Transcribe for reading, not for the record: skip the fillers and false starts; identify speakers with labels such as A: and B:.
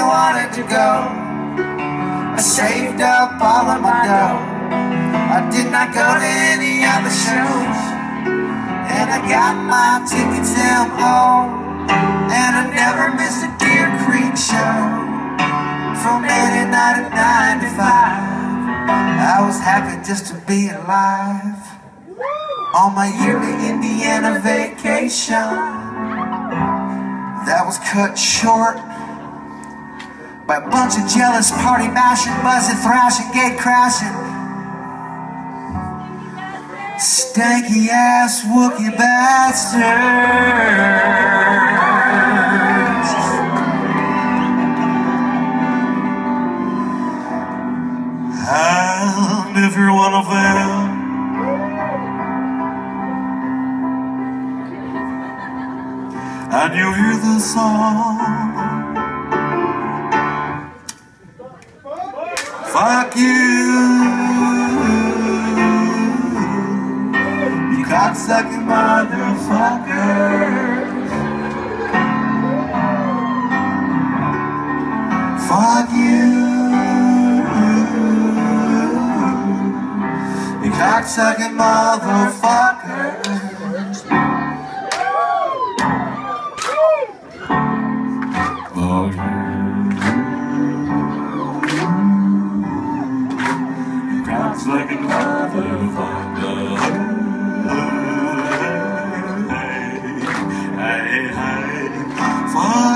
A: wanted to go. I saved up all of my dough. I did not go to any other shows, and I got my tickets home. And I never missed a Deer Creek show. From any night at 9 to 5, I was happy just to be alive. On my yearly Indiana vacation that was cut short by a bunch of jealous party mashing, buzzing, thrashing, gate crashing, stanky ass Wookie bastards. And if you're one of them, and you hear the song, fuck you, you cocksucking motherfuckers. Fuck you, you cocksucking motherfuckers. Like a motherfucker. Hey, hey, hey.